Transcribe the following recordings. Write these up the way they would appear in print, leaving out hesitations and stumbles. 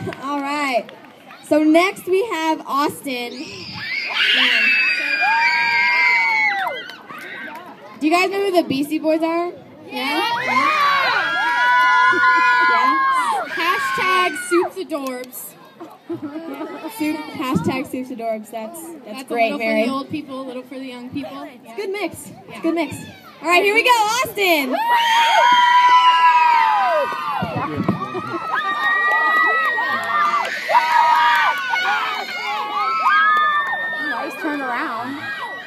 All right. So next we have Austin. Do you guys know who the Beastie Boys are? Yeah? Hashtag Soups Adorbs. Hashtag Soups Adorbs. That's great, a little Mary. for the old people, a little for the young people. It's a good mix. It's a good mix. All right, here we go, Austin. Nice turn around.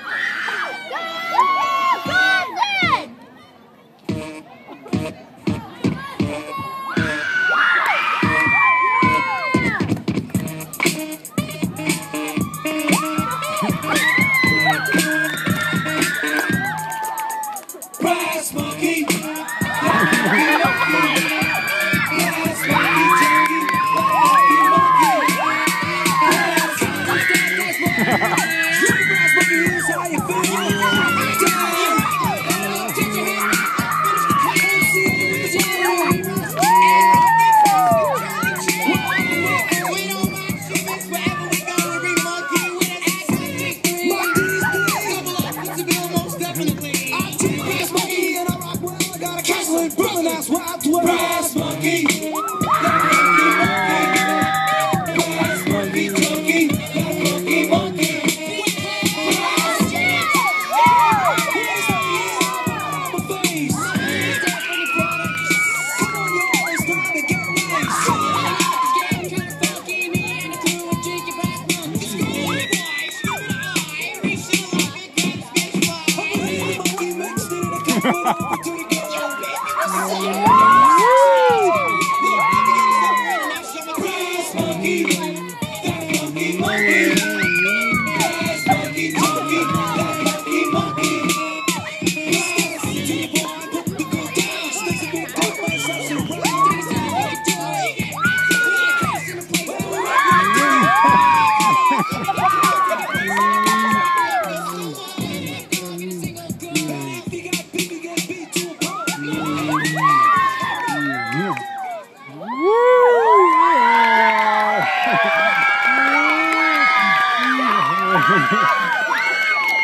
Brass monkey,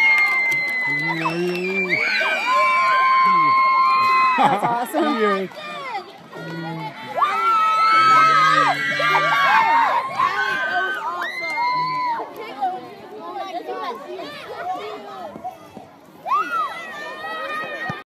That's awesome.